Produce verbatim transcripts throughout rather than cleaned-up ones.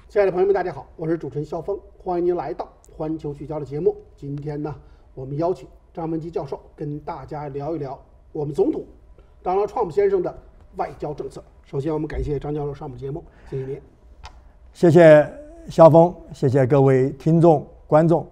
亲爱的朋友们，大家好，我是主持人肖峰，欢迎您来到环球聚焦的节目。今天呢，我们邀请张文基教授跟大家聊一聊我们总统 Donald Trump 先生的外交政策。首先，我们感谢张教授上我们节目，谢谢您。 谢谢肖峰，谢谢各位听众观众。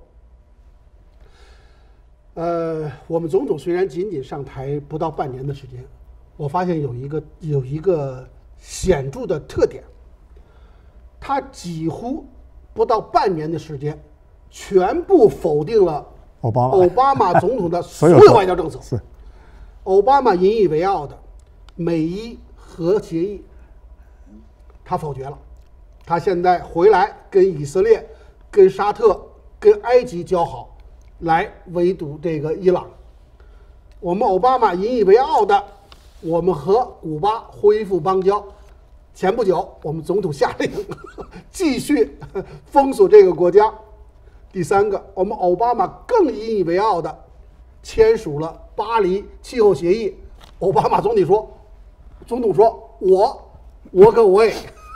呃，我们总统虽然仅仅上台不到半年的时间，我发现有一个有一个显著的特点，他几乎不到半年的时间，全部否定了奥巴马奥巴马总统的所有外交政策。 是， 奥巴马引以为傲的美伊核协议，他否决了。他现在回来跟以色列、跟沙特、跟埃及交好，来围堵这个伊朗。我们奥巴马引以为傲的，我们和古巴恢复邦交。前不久，我们总统下令继续封锁这个国家。第三个，我们奥巴马更引以为傲的签署了巴黎气候协议。奥巴马总统说：“总统说，我我可我也。”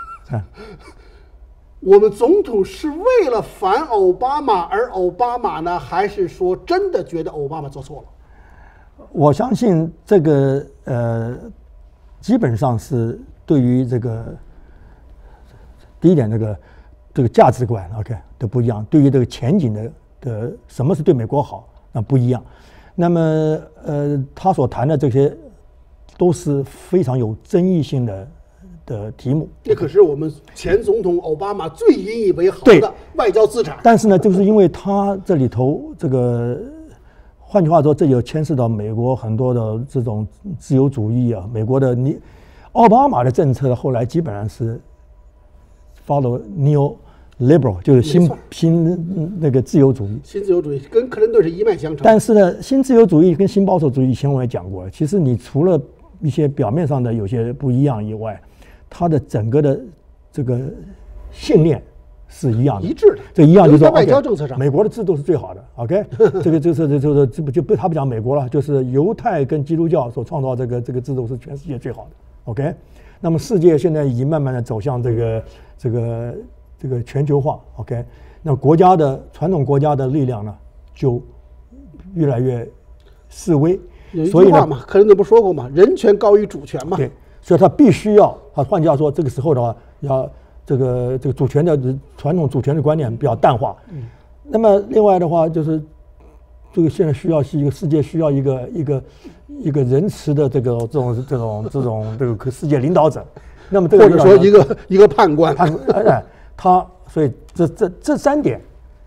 我们总统是为了反奥巴马而奥巴马呢，还是说真的觉得奥巴马做错了？ 我相信这个呃，基本上是对于这个第一点，这个这个价值观 OK 都不一样。对于这个前景的的什么是对美国好，那不一样。那么呃，他所谈的这些都是非常有争议性的。的题目， 那可是我们前总统奥巴马最引以为豪的外交资产。 但是呢，就是因为他这里头这个，换句话说，这就牵涉到美国很多的这种自由主义啊。美国的你，奥巴马的政策后来基本上是 follow neo liberal， 就是新新那个自由主义。 新自由主义跟克林顿是一脉相承。 但是呢，新自由主义跟新保守主义，以前我也讲过，其实你除了一些表面上的有些不一样以外，它的整个的这个信念是一样的， 一致的。 这一样就是说， 外交政策上， 美国的制度是最好的。OK， 这个就是就是这不就不他不讲美国了，就是犹太跟基督教所创造这个这个制度是全世界最好的。OK， 那么世界现在已经慢慢的走向这个这个这个全球化。OK， 那国家的传统国家的力量呢就越来越式微。 有一句话嘛，克林顿不说过嘛，人权高于主权嘛。 对。所以他必须要，他换句话说，这个时候的话，要这个这个主权的传统主权的观念比较淡化。嗯。那么另外的话，就是这个现在需要是一个世界需要一个一个一个仁慈的这个这种这种这种这个世界领导者。那么这个或者说一个一个判官， 判哎，他所以这这这三点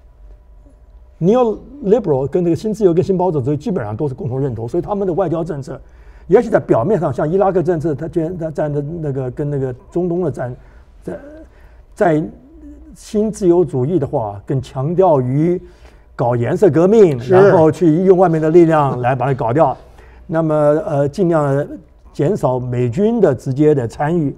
，neo-liberal 跟这个新自由跟新保守主义基本上都是共同认同，所以他们的外交政策。也许在表面上，像伊拉克政策，他居然他站的那个跟那个中东的站，在在新自由主义的话，更强调于搞颜色革命，然后去用外面的力量来把它搞掉。那么呃，尽量减少美军的直接的参与。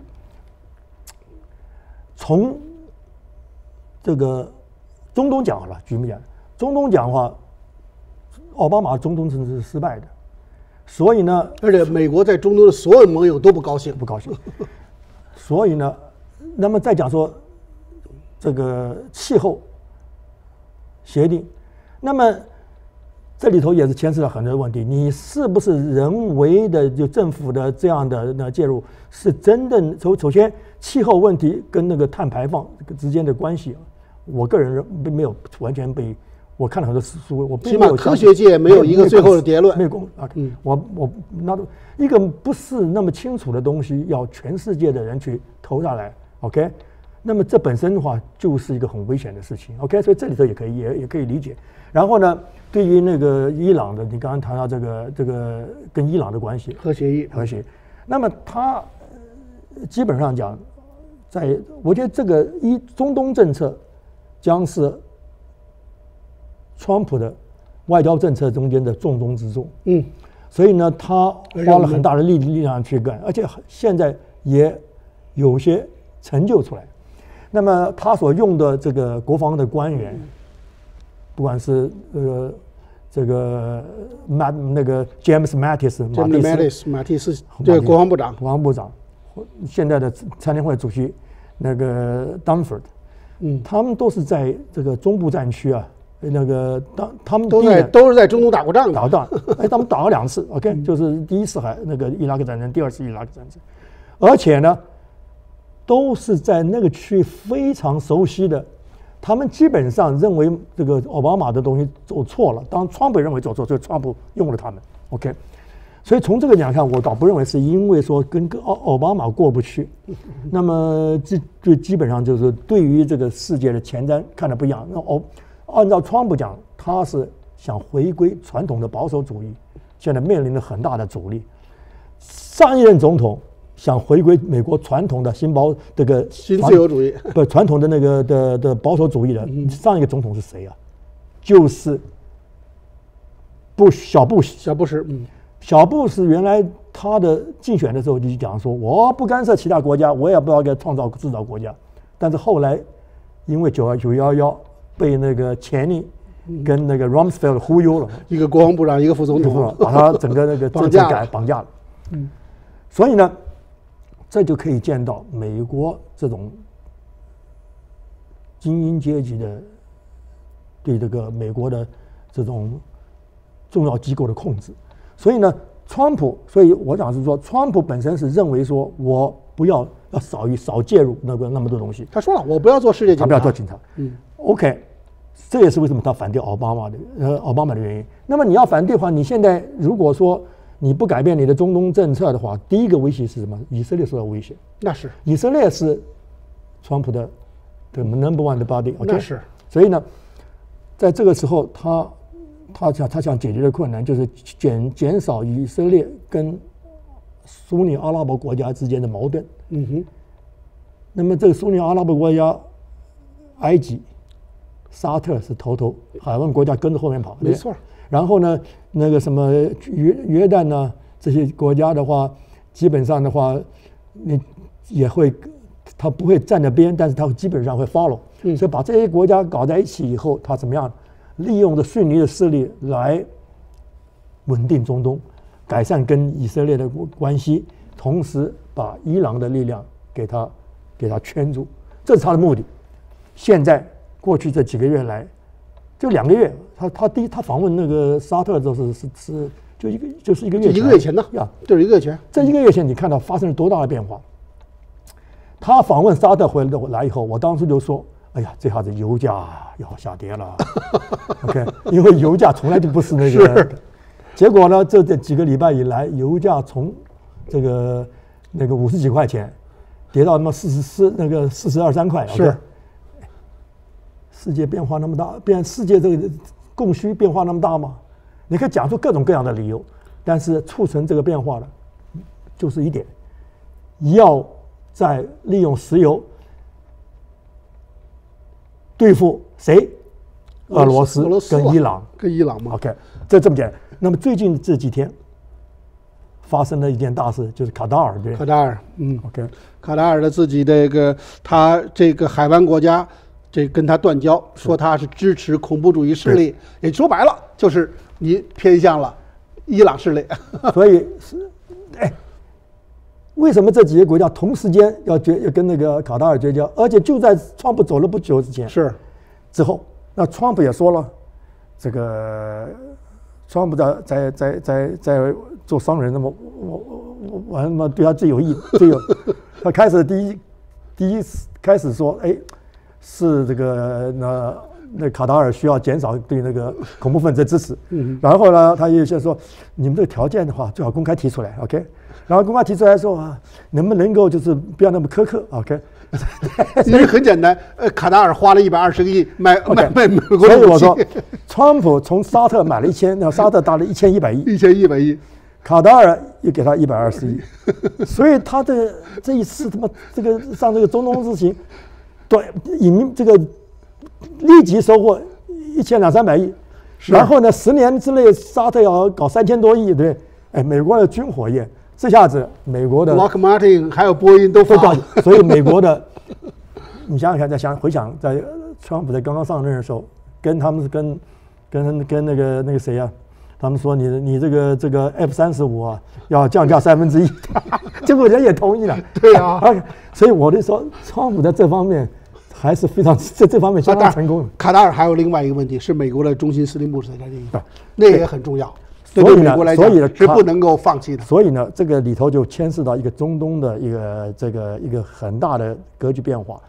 从这个中东讲好了，举例讲，中东讲的话，奥巴马中东政策是失败的。所以呢， 而且美国在中东的所有盟友都不高兴， 不高兴。所以呢，那么再讲说这个气候协定，那么这里头也是牵涉了很多问题。你是不是人为的就政府的这样的那介入，是真的？首首先，气候问题跟那个碳排放之间的关系，我个人并没有完全被。我看了很多书，我起码科学界没有一个最后的结论， 没有公啊。嗯、我我那一个不是那么清楚的东西，要全世界的人去投下来 ，OK？ 那么这本身的话就是一个很危险的事情 ，OK？ 所以这里头也可以也也可以理解。然后呢，对于那个伊朗的，你刚刚谈到这个这个跟伊朗的关系， 核协议， 核协议，那么他基本上讲，在我觉得这个一中东政策将是。川普的外交政策中间的重中之重，嗯，所以呢，他花了很大的力力量去干，而且现在也有些成就出来。那么他所用的这个国防的官员，不管是呃这个马那个 James Mattis 马蒂斯马蒂斯这个国防部长， 国防部长，现在的参联会主席那个 Dunford， 嗯， 他们都是在这个中部战区啊，那个当他们都在都是在中东打过仗的， 打仗，哎，他们打了两次 ，OK，、嗯、就是第一次还那个伊拉克战争，第二次伊拉克战争，而且呢，都是在那个区域非常熟悉的。他们基本上认为这个奥巴马的东西走错了，当川普认为走错，所以川普用了他们 ，OK。所以从这个讲看，我倒不认为是因为说跟奥奥巴马过不去，那么这就基本上就是对于这个世界的前瞻看的不一样。那哦，按照川普讲，他是想回归传统的保守主义，现在面临着很大的阻力。上一任总统想回归美国传统的新保这个新自由主义， 不传统的那个的的保守主义的，嗯、上一个总统是谁啊？就是布小布什。 小布什，嗯。 小布什原来他的竞选的时候就讲说，我不干涉其他国家，我也不要给创造制造国家。但是后来因为九九幺幺被那个钱尼跟那个 Rumsfeld 忽悠了， 一个国防部长，一个副总统， 把他整个那个政策改绑架了。 嗯， 所以呢，这就可以见到美国这种精英阶级的对这个美国的这种重要机构的控制。所以呢，川普，所以我想是说，川普本身是认为说，我不要要少一少介入那个那么多东西。 他说了，我不要做世界警察， 他不要做警察。 嗯 ，OK， 这也是为什么他反对奥巴马的呃奥巴马的原因。那么你要反对的话，你现在如果说你不改变你的中东政策的话，第一个威胁是什么？以色列受到威胁。 那是以色列是川普的的 number one 的 body， 那是。 所以呢，在这个时候他。他想，他想解决的困难就是减减少以色列跟苏尼阿拉伯国家之间的矛盾。 嗯哼。 那么这个苏尼阿拉伯国家，埃及、沙特是头头，海湾国家跟着后面跑。 没错。 然后呢，那个什么约约旦呢，这些国家的话，基本上的话，你也会，他不会站在边，但是他基本上会 follow。嗯。所以把这些国家搞在一起以后，他怎么样？利用着逊尼的势力来稳定中东，改善跟以色列的关系，同时把伊朗的力量给他给他圈住，这是他的目的。现在过去这几个月来，就两个月，他他第一他访问那个沙特的时候是是是就一个就是一个月前一个月前呢呀， 就是一个月前。 这一个月前你看到发生了多大的变化？他访问沙特回来以后，我当时就说。哎呀，这下子油价要下跌了，OK， 因为油价从来就不是那个，结果呢，这这几个礼拜以来，油价从这个那个五十几块钱跌到那么四十四那个四十二三块， 是， 世界变化那么大，变世界这个供需变化那么大吗？你可以讲出各种各样的理由，但是促成这个变化的，就是一点，要在利用石油。对付谁？俄罗斯跟伊朗， 跟伊朗嘛。 OK， 这这么简单。那么最近这几天发生了一件大事，就是卡塔尔对。 卡塔尔，嗯 ，OK， 卡塔尔的自己这个他这个海湾国家，这跟他断交，说他是支持恐怖主义势力，也说白了就是你偏向了伊朗势力。 所以是，哎。为什么这几个国家同时间要绝要跟那个卡塔尔绝交？而且就在川普走了不久之前， 是之后，那川普也说了，这个川普在在在在在做商人，那么我我我那么对他最有益，最有他开始第一第一次开始说，哎，是这个那那卡塔尔需要减少对那个恐怖分子的支持， 嗯， 然后呢，他又先说，你们这个条件的话，最好公开提出来 ，OK。然后公开提出来说啊，能不能够就是不要那么苛刻 ，OK？ 因为很简单，呃，卡塔尔花了一百二十个亿买 okay, 买买美国所以我说，川普从沙特买了一千，然后沙特打了一千一百亿， 一千一百亿， 卡塔尔又给他一百二十亿，所以他的这一次他妈这个上这个中东之行，对，引这个立即收获一千两三百亿，然后呢，十年之内沙特要搞三千多亿，对，哎，美国的军火业。这下子，美国的 Lockheed Martin 还有波音都发了， 所以美国的，你想想看，再想回想，在川普在刚刚上任的时候，跟他们跟跟跟那个那个谁啊，他们说你你这个这个 F 三十五啊要降价三分之一，结果人也同意了。 对啊， 所以我就说，川普在这方面还是非常在这方面相当成功的。 卡塔尔还有另外一个问题是美国的中心司令部是在这地方，那也很重要。 所以呢， 对美国来讲所以呢是不能够放弃的。 所以呢，这个里头就牵涉到一个中东的一个这个一个很大的格局变化，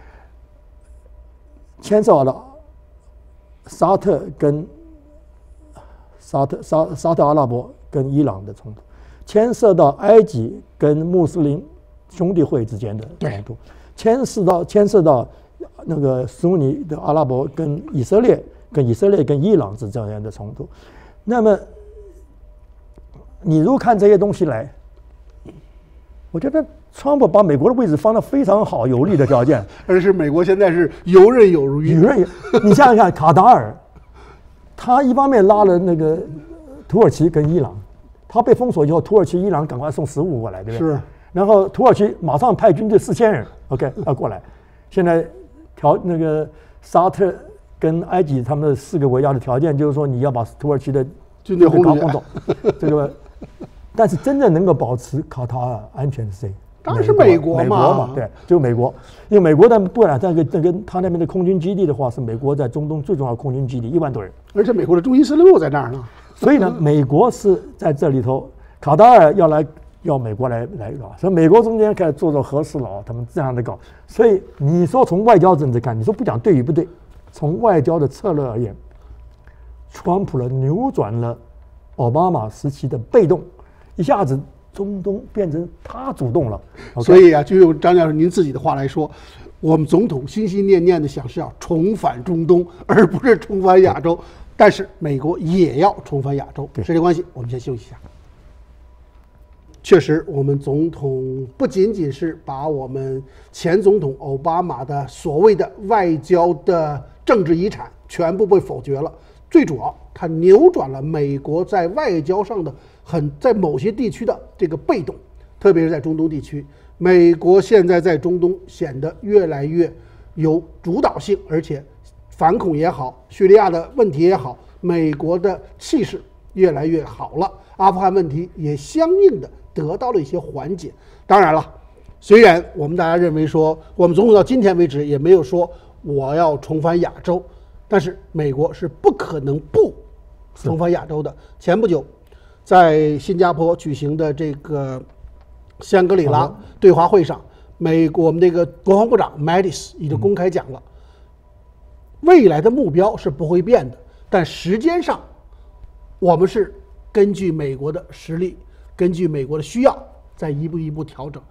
牵涉到了沙特跟沙特沙沙特阿拉伯跟伊朗的冲突，牵涉到埃及跟穆斯林兄弟会之间的冲突，牵涉到牵涉到那个苏尼的阿拉伯跟以色列跟以色列跟伊朗之间的冲突。那么你如果看这些东西来，我觉得川普把美国的位置放得非常好，有利的条件， 而是美国现在是游刃有余。 游刃有，你想想看，卡塔尔，他一方面拉了那个土耳其跟伊朗，他被封锁以后，土耳其、伊朗赶快送食物过来，对不对？ 是。 然后土耳其马上派军队四千人 ，OK， 要过来。现在条那个沙特跟埃及他们的四个国家的条件就是说，你要把土耳其的军队轰走，这个。但是真正能够保持卡塔尔安全是谁？ 当然是美国嘛， 美国嘛，对，就美国。因为美国的不然那个那个他那边的空军基地的话，是美国在中东最重要的空军基地，一万多人。 而且美国的中心司令部在那儿呢。 所以呢，美国是在这里头，卡塔尔要来要美国来来搞，所以美国中间开始做做和事佬，他们这样的搞。所以你说从外交政治看，你说不讲对与不对，从外交的策略而言，川普了扭转了奥巴马时期的被动。一下子中东变成他主动了， okay? 所以啊，就用张教授您自己的话来说，我们总统心心念念的想是要重返中东，而不是重返亚洲。但是美国也要重返亚洲，时间关系，我们先休息一下。确实，我们总统不仅仅是把我们前总统奥巴马的所谓的外交的政治遗产全部被否决了，最主要，他扭转了美国在外交上的。很在某些地区的这个被动，特别是在中东地区，美国现在在中东显得越来越有主导性，而且反恐也好，叙利亚的问题也好，美国的气势越来越好了。阿富汗问题也相应的得到了一些缓解。当然了，虽然我们大家认为说，我们总统到今天为止也没有说我要重返亚洲，但是美国是不可能不重返亚洲的。前不久。在新加坡举行的这个香格里拉对话会上，美国我们这个国防部长 Mattis 已经公开讲了，未来的目标是不会变的，但时间上，我们是根据美国的实力，根据美国的需要，在一步一步调整。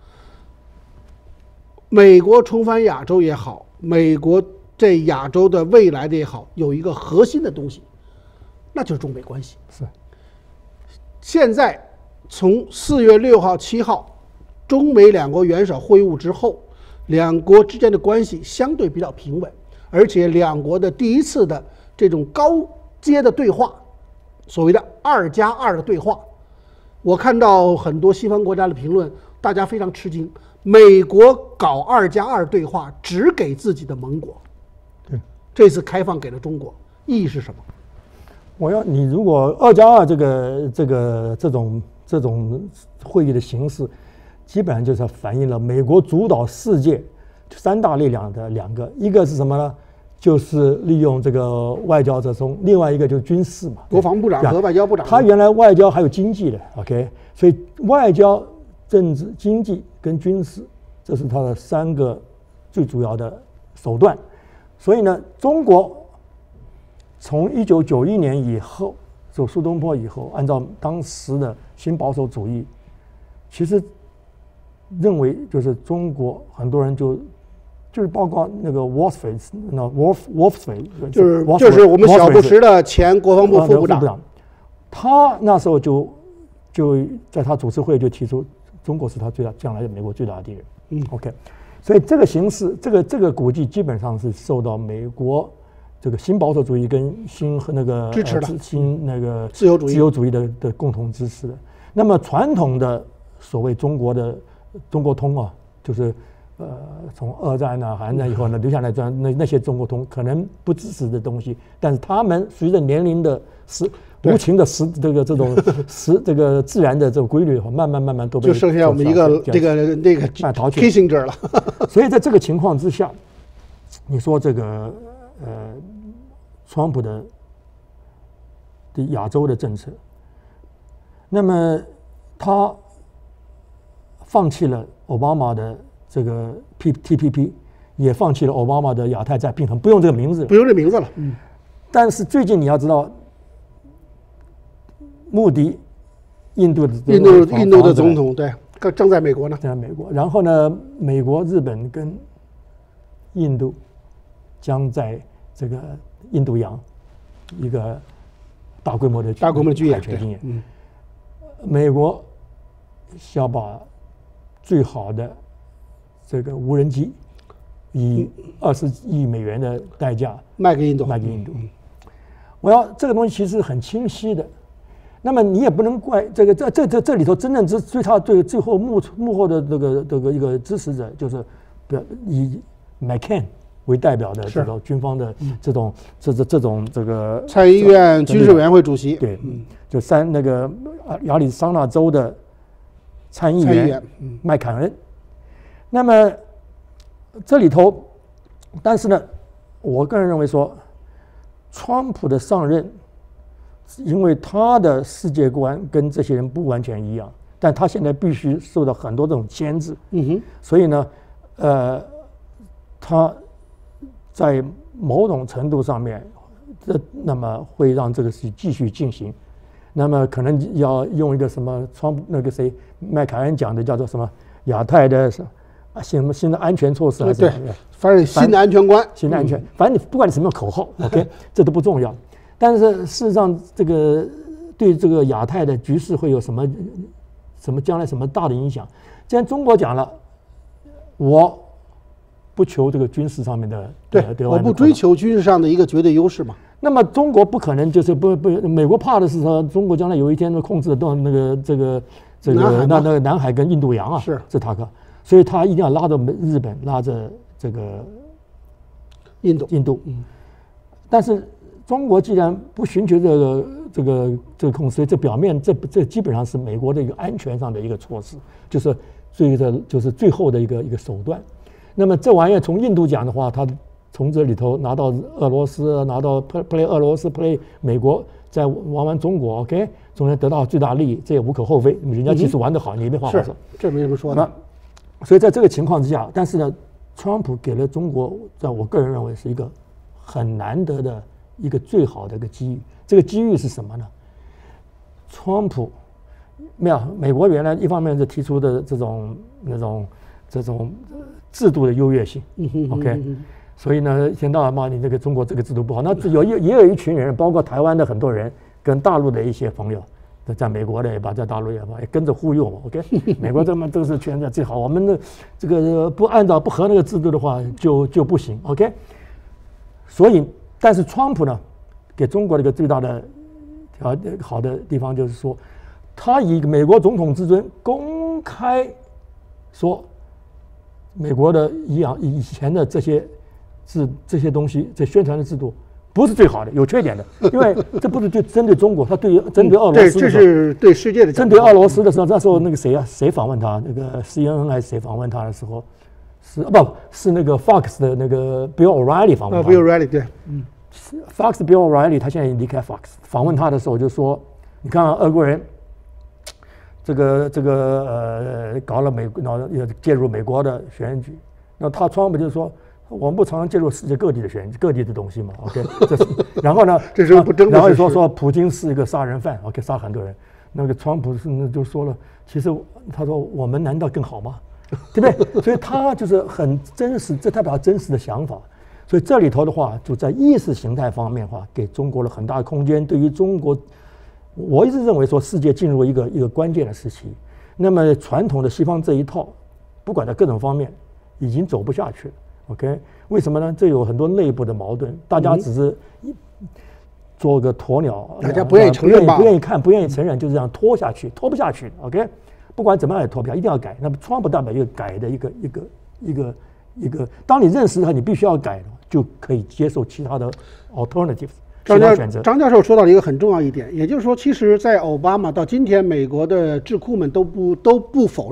美国重返亚洲也好，美国在亚洲的未来的也好，有一个核心的东西，那就是中美关系。 是。 现在从四月六号、七号，中美两国元首会晤之后，两国之间的关系相对比较平稳，而且两国的第一次的这种高阶的对话，所谓的二加二的对话，我看到很多西方国家的评论，大家非常吃惊。美国搞二加二对话，只给自己的盟国， 对， 这次开放给了中国，意义是什么？ 我要你如果二加二这个这个这种这种会议的形式，基本上就是反映了美国主导世界三大力量的两个，一个是什么呢？就是利用这个外交折冲，另外一个就是军事嘛， 国防部长和外交部长。 他原来外交还有经济的 ，OK， 所以外交、政治、经济跟军事，这是他的三个最主要的手段。所以呢，中国。从一九九一年以后，走苏东坡以后，按照当时的新保守主义，其实认为就是中国很多人就就是包括那个 Wolfsfeld， 那 Wolf Wolfsfeld 就是就是我们小布什的前国防部副部长， 他那时候就就在他主持会就提出，中国是他最大将来美国最大的敌人。嗯 ，OK， 所以这个形式，这个这个估计基本上是受到美国。这个新保守主义跟新和那个支持的、 呃、新那个自由主义、 自由主义的的共同支持的。那么传统的所谓中国的中国通啊，就是呃从二战啊、韩战以后呢留下来这样那那些中国通可能不支持的东西，但是他们随着年龄的时无情的时这个这种时这个自然的这种规律，慢慢慢慢都被就剩下我们一个这个那个 Kissinger 了。 所以在这个情况之下。 你说这个呃，川普的的亚洲的政策，那么他放弃了奥巴马的这个 P T P P， 也放弃了奥巴马的亚太再平衡，不用这个名字， 不用这名字了。嗯。 但是最近你要知道，穆迪，印度的印度印度的总统，对，正在美国呢， 在美国。然后呢，美国、日本跟印度将在这个印度洋一个大规模的大规模的军演海权军演。 嗯， 美国想把最好的这个无人机以二十亿美元的代价卖给印度， 卖给印度。我要这个东西其实很清晰的。那么你也不能怪这个这这这这里头真正支最他最最后幕幕后的这个这个一个支持者，就是以 McCain 为代表的这种军方的这种这这这种这个参议院军事委员会主席， 对，就三那个亚利桑那州的参议员麦凯恩。那么这里头，但是呢，我个人认为说，川普的上任。因为他的世界观跟这些人不完全一样，但他现在必须受到很多这种牵制， 嗯哼， 所以呢，呃，他在某种程度上面，这那么会让这个事情继续进行，那么可能要用一个什么川那个谁麦凯恩讲的叫做什么亚太的什么什么新的安全措施还是什么？ 对，反正新的安全观， 新的安全，嗯、反正你不管你什么口号 ，OK， 这都不重要。但是事实上，这个对这个亚太的局势会有什么什么将来什么大的影响？既然中国讲了，我不求这个军事上面的， 对，呃、我不追求军事上的一个绝对优势嘛。 那么中国不可能就是不不，美国怕的是说中国将来有一天控制到那个这个这个那那个南海跟印度洋啊， 是这他可，所以他一定要拉着日本，拉着这个印度印度，嗯，但是。中国既然不寻求这个这个这个控制，所以这表面这这基本上是美国的一个安全上的一个措施，就是最的就是最后的一个一个手段。那么这玩意儿从印度讲的话，他从这里头拿到俄罗斯，拿到 play 俄罗斯 play 美国，再玩玩中国 ，OK， 中间得到最大利益，这也无可厚非。人家技术玩得好，你没话好说， 这没什么说的。 那所以在这个情况之下，但是呢，川普给了中国，在我个人认为是一个很难得的。一个最好的一个机遇，这个机遇是什么呢？川普没有美国原来一方面是提出的这种那种这种制度的优越性 ，OK， 所以呢，一天到晚骂你这个中国这个制度不好，那有也也有一群人，包括台湾的很多人跟大陆的一些朋友，在美国的也罢，在大陆也罢，也跟着忽悠嘛 ，OK， 美国这么都是全在最好，我们的这个不按照不合那个制度的话就就不行 ，OK， 所以。但是川普呢，给中国的一个最大的条好的地方就是说，他以美国总统之尊公开说，美国的一样以前的这些制这些东西，这宣传的制度不是最好的，有缺点的，因为这不是对针对中国，他对针对俄罗斯， 这是对世界的。 针对俄罗斯的时候，那时候那个谁啊，谁访问他？那个 C N N 还是谁访问他的时候？是啊，不是那个 Fox 的那个 Bill O'Reilly 访问他。 Bill O'Reilly 对，嗯 ，Fox Bill O'Reilly 他现在已经离开 Fox， 访问他的时候就说，你看俄国人，这个这个呃搞了美，然后也介入美国的选举，那他川普就说，我们不常常介入世界各地的选各地的东西嘛 ，OK， 这是，然后呢， 这是不争的， 然后说说普京是一个杀人犯 ，OK， 杀很多人，那个川普是就说了，其实他说我们难道更好吗？对不对？所以他就是很真实，这代表真实的想法。所以这里头的话，就在意识形态方面的话，给中国了很大的空间。对于中国，我一直认为说，世界进入一个一个关键的时期。那么传统的西方这一套，不管在各种方面，已经走不下去了。OK， 为什么呢？这有很多内部的矛盾，大家只是做个鸵鸟， 大家不愿意承认吧？ 不愿意看，不愿意承认，就这样拖下去，拖不下去。OK。不管怎么样也脱不下，一定要改。那么川普代表一个改的一个一个一个一个，当你认识到你必须要改，就可以接受其他的 alternatives。 张教张教授说到了一个很重要一点，也就是说，其实，在奥巴马到今天，美国的智库们都不都不否认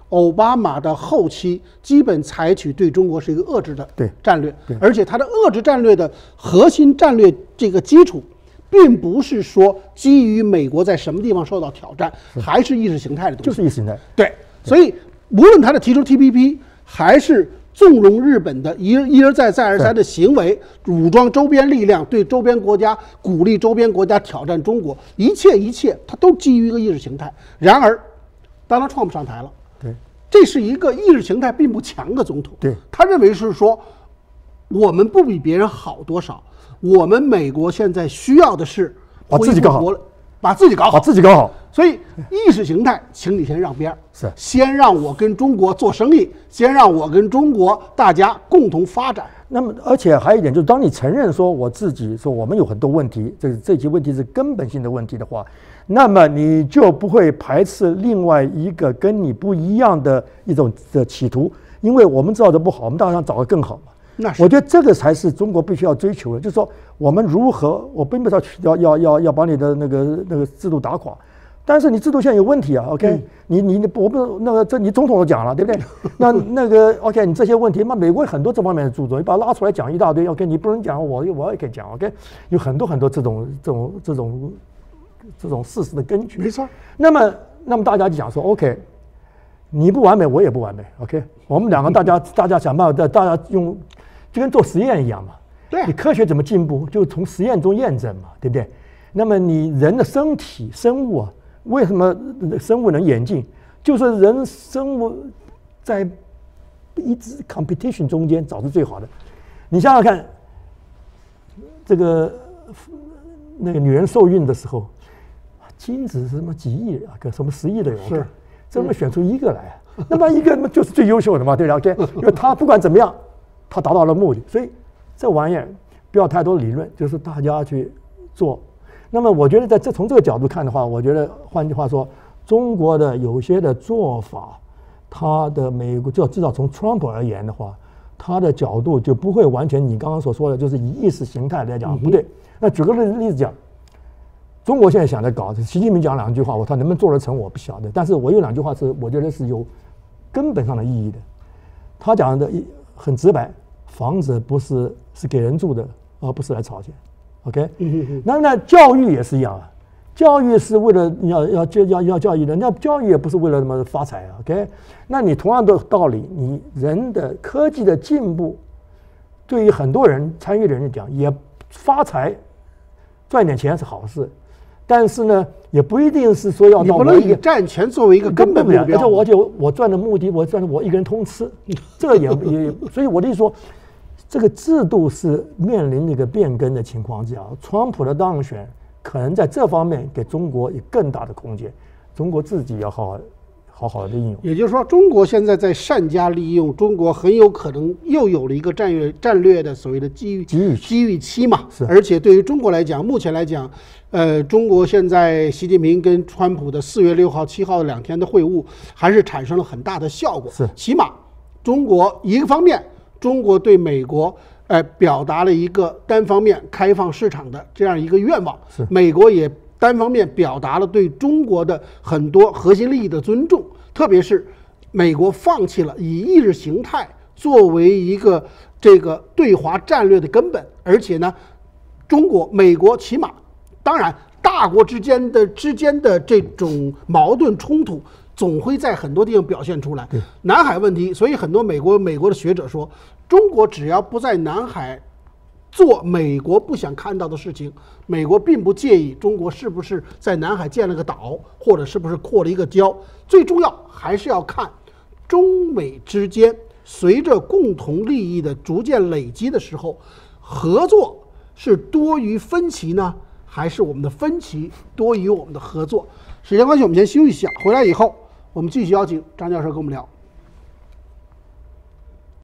奥巴马的后期基本采取对中国是一个遏制的战略，而且它的遏制战略的核心战略这个基础，并不是说基于美国在什么地方受到挑战，还是意识形态的东西， 就是意识形态。 对，所以无论他的提出 T P P， 还是纵容日本的一一而再再而三的行为，武装周边力量，对周边国家鼓励周边国家挑战中国，一切一切，它都基于一个意识形态。然而，当他 Trump 上台了， 对， 这是一个意识形态并不强的总统。 对， 他认为是说，我们不比别人好多少，我们美国现在需要的是把自己搞好， 把自己搞好， 把自己搞好。 所以意识形态，请你先让边儿， 是先让我跟中国做生意，先让我跟中国大家共同发展。 那么，而且还有一点就是，当你承认说我自己说我们有很多问题，这这些问题是根本性的问题的话，那么你就不会排斥另外一个跟你不一样的一种的企图，因为我们知道的不好，我们当然找个更好嘛。 那我觉得这个才是中国必须要追求的，就是说我们如何，我并不是要要要要把你的那个那个制度打垮。但是你制度现在有问题啊 ，OK？、嗯、你你你我不那个这你总统都讲了，对不对？那那个 OK， 你这些问题，那美国很多这方面的著作，你把它拉出来讲一大堆 ，OK？ 你不能讲，我我也可以讲 ，OK？ 有很多很多这种这种这种这种事实的根据。 没错。 那么那么大家就讲说 ，OK， 你不完美，我也不完美 ，OK？ 我们两个大家大家想办法，大家用就跟做实验一样嘛。 对。 你科学怎么进步，就从实验中验证嘛，对不对？那么你人的身体生物啊。为什么生物能演进？就是人生物在一直 competition 中间找出最好的。你想想看，这个那个女人受孕的时候，精子是什么几亿啊，个什么十亿的有， 是怎么选出一个来？那么一个就是最优秀的嘛，对不对？因为他不管怎么样，他达到了目的。所以这玩意儿不要太多理论，就是大家去做。那么我觉得在这从这个角度看的话，我觉得换句话说，中国的有些的做法，它的美国就至少从 Trump 而言的话，它的角度就不会完全你刚刚所说的，就是以意识形态来讲不对。那举个例子讲，中国现在想着搞，习近平讲两句话，我他能不能做得成我不晓得，但是我有两句话是我觉得是有根本上的意义的。他讲的很直白，房子不是是给人住的，而不是来炒钱。OK， 那那教育也是一样啊，教育是为了要要教要要教育的，那教育也不是为了什么发财啊。OK， 那你同样的道理，你人的科技的进步，对于很多人参与的人讲，也发财赚点钱是好事，但是呢，也不一定是说要到你不能以赚钱作为一个根本目标。 而且我就我赚的目的，我赚的我一个人通吃，这个也也，所以我的意思说。这个制度是面临一个变更的情况之下，川普的当选可能在这方面给中国有更大的空间，中国自己要好好好好的应用。 也就是说，中国现在在善加利用，中国很有可能又有了一个战略战略的所谓的机遇机遇机遇期嘛。 是。 而且对于中国来讲，目前来讲，呃，中国现在习近平跟川普的四月六号、七号的两天的会晤，还是产生了很大的效果。 是。 起码中国一个方面。中国对美国，呃，表达了一个单方面开放市场的这样一个愿望。 是， 美国也单方面表达了对中国的很多核心利益的尊重，特别是美国放弃了以意识形态作为一个这个对华战略的根本，而且呢，中国、美国起码，当然大国之间的之间的这种矛盾冲突。总会在很多地方表现出来。南海问题，所以很多美国美国的学者说，中国只要不在南海做美国不想看到的事情，美国并不介意中国是不是在南海建了个岛，或者是不是扩了一个礁。最重要还是要看中美之间随着共同利益的逐渐累积的时候，合作是多于分歧呢，还是我们的分歧多于我们的合作？时间关系，我们先休息一下，回来以后。我们继续邀请张教授跟我们聊。